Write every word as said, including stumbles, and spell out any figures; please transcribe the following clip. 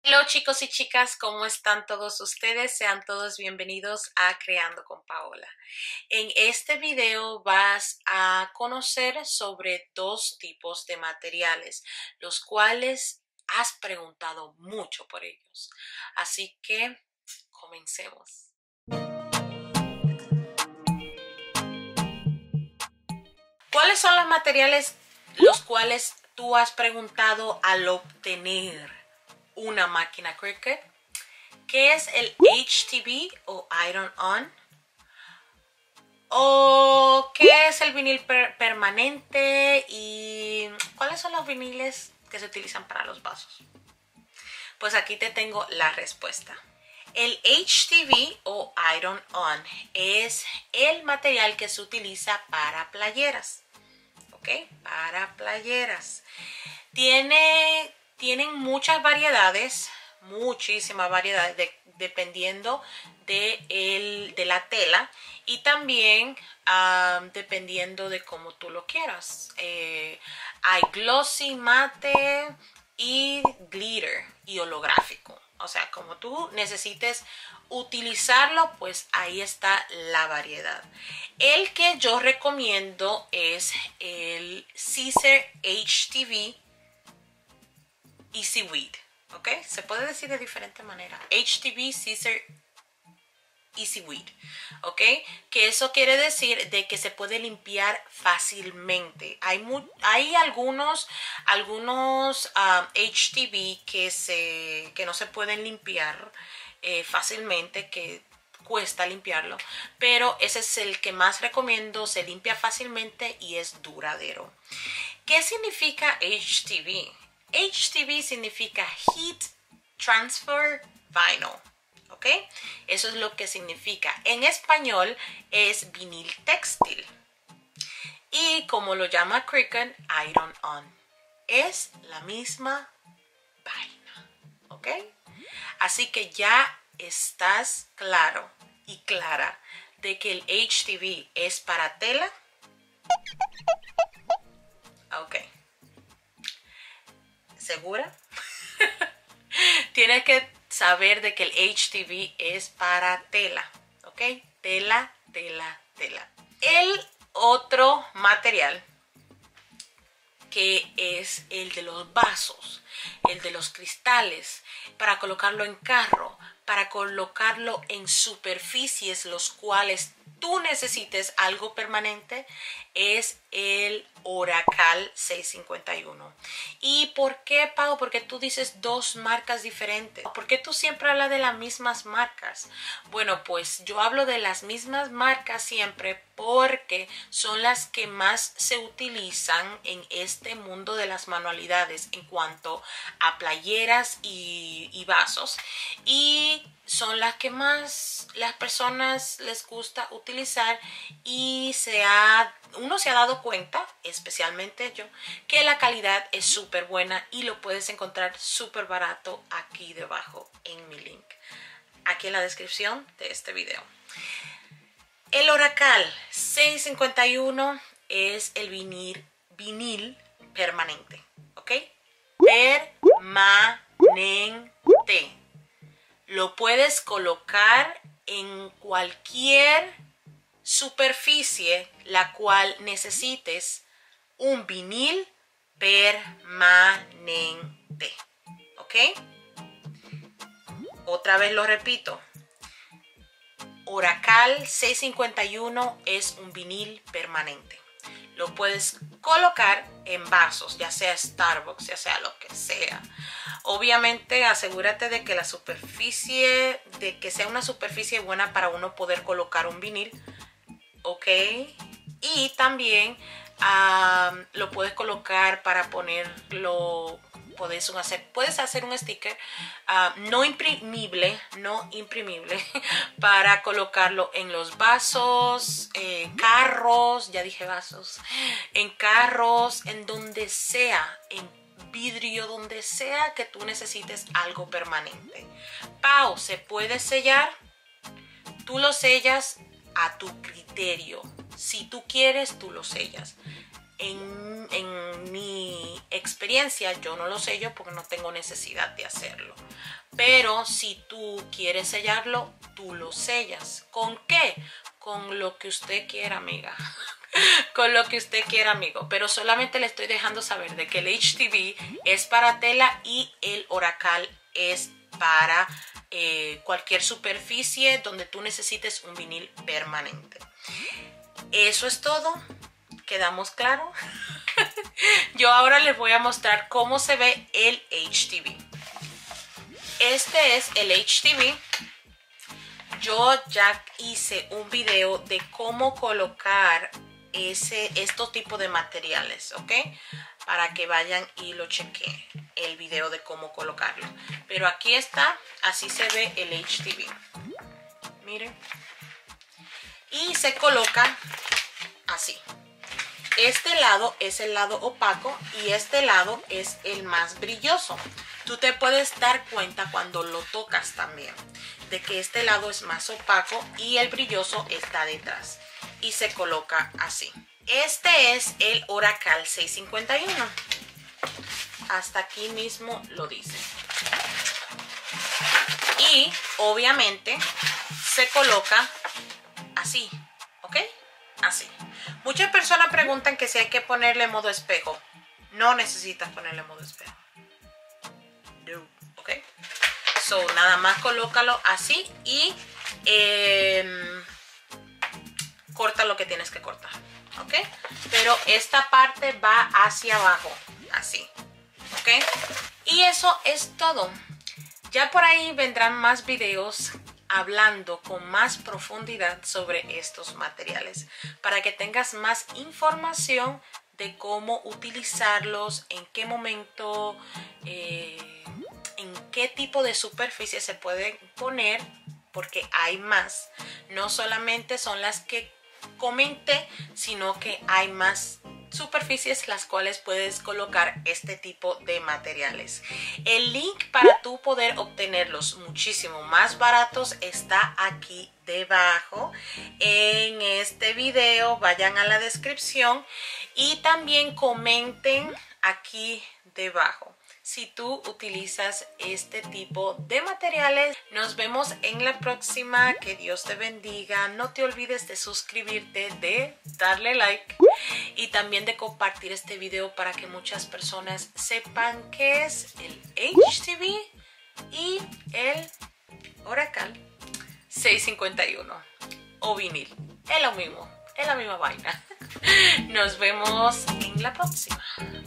Hola chicos y chicas, ¿cómo están todos ustedes? Sean todos bienvenidos a Creando con Paola. En este video vas a conocer sobre dos tipos de materiales, los cuales has preguntado mucho por ellos. Así que comencemos. ¿Cuáles son los materiales los cuales tú has preguntado al obtener una máquina Cricut? ¿Qué es el H T V o Iron On? ¿O qué es el vinil per permanente? ¿Y cuáles son los viniles que se utilizan para los vasos? Pues aquí te tengo la respuesta. El H T V o Iron On es el material que se utiliza para playeras. ¿Ok? Para playeras. Tiene, tienen muchas variedades, muchísimas variedades, de, dependiendo de, el, de la tela y también um, dependiendo de cómo tú lo quieras. Eh, hay glossy, mate y glitter y holográfico. O sea, como tú necesites utilizarlo, pues ahí está la variedad. El que yo recomiendo es el Siser H T V Easy Weed, ¿ok? Se puede decir de diferente manera. H T V Siser Easy Weed, ¿ok? Que eso quiere decir de que se puede limpiar fácilmente. Hay, hay algunos, algunos um, H T V que, se, que no se pueden limpiar eh, fácilmente, que cuesta limpiarlo, pero ese es el que más recomiendo. Se limpia fácilmente y es duradero. ¿Qué significa H T V? H T V significa Heat Transfer Vinyl. ¿Ok? Eso es lo que significa. En español es vinil textil. Y como lo llama Cricut, Iron On. Es la misma vaina. ¿Ok? Así que ya estás claro y clara de que el H T V es para tela. Ok. ¿Segura? Tienes que saber de que el H T V es para tela, ¿ok? Tela, tela, tela. El otro material que es el de los vasos, el de los cristales, para colocarlo en carro, para colocarlo en superficies los cuales tú necesites algo permanente, es el Oracal seiscientos cincuenta y uno. ¿Y por qué, Pau? Porque tú dices dos marcas diferentes. ¿Por qué tú siempre hablas de las mismas marcas? Bueno, pues yo hablo de las mismas marcas siempre porque son las que más se utilizan en este mundo de las manualidades en cuanto a playeras y, y vasos, y son las que más las personas les gusta utilizar, y se ha, uno se ha dado cuenta, especialmente yo, que la calidad es súper buena y lo puedes encontrar súper barato aquí debajo en mi link, aquí en la descripción de este video. El Oracal seiscientos cincuenta y uno es el vinil, vinil permanente, ¿ok? Permanente. Lo puedes colocar en cualquier superficie la cual necesites un vinil permanente, ¿ok? Otra vez lo repito. Oracal seiscientos cincuenta y uno es un vinil permanente. Lo puedes colocar en vasos, ya sea Starbucks, ya sea lo que sea. Obviamente asegúrate de que la superficie, de que sea una superficie buena para uno poder colocar un vinil, ¿ok? Y también um, lo puedes colocar para ponerlo. Puedes hacer, puedes hacer un sticker uh, no imprimible, no imprimible para colocarlo en los vasos, eh, carros, ya dije vasos, en carros, en donde sea, en vidrio, donde sea que tú necesites algo permanente. Pau, ¿se puede sellar? Tú lo sellas a tu criterio. Si tú quieres, tú lo sellas. En, en mi experiencia yo no lo sello porque no tengo necesidad de hacerlo, pero si tú quieres sellarlo, tú lo sellas. ¿Con qué? Con lo que usted quiera, amiga. Con lo que usted quiera, amigo. Pero solamente le estoy dejando saber de que el H T V es para tela y el Oracal es para eh, cualquier superficie donde tú necesites un vinil permanente. Eso es todo. ¿Quedamos claro? Yo ahora les voy a mostrar cómo se ve el H T V. Este es el H T V. Yo ya hice un video de cómo colocar ese, estos tipos de materiales, ¿ok? Para que vayan y lo chequen, el video de cómo colocarlo. Pero aquí está, así se ve el H T V. Miren. Y se coloca así. Este lado es el lado opaco y este lado es el más brilloso. Tú te puedes dar cuenta cuando lo tocas también de que este lado es más opaco y el brilloso está detrás. Y se coloca así. Este es el Oracal seiscientos cincuenta y uno. Hasta aquí mismo lo dice. Y obviamente se coloca así, ¿ok? Así. Muchas personas preguntan que si hay que ponerle modo espejo. No necesitas ponerle modo espejo. No, ¿ok? So, nada más colócalo así y eh, corta lo que tienes que cortar, ¿ok? Pero esta parte va hacia abajo, así, ¿ok? Y eso es todo. Ya por ahí vendrán más videos hablando con más profundidad sobre estos materiales para que tengas más información de cómo utilizarlos, en qué momento, eh, en qué tipo de superficie se pueden poner, porque hay más. No solamente son las que comenté, sino que hay más superficies las cuales puedes colocar este tipo de materiales. El link para tú poder obtenerlos muchísimo más baratos está aquí debajo en este video. Vayan a la descripción y también comenten aquí debajo si tú utilizas este tipo de materiales. Nos vemos en la próxima. Que Dios te bendiga. No te olvides de suscribirte, de darle like y también de compartir este video para que muchas personas sepan qué es el H T V y el Oracal seiscientos cincuenta y uno o vinil. Es lo mismo, es la misma vaina. Nos vemos en la próxima.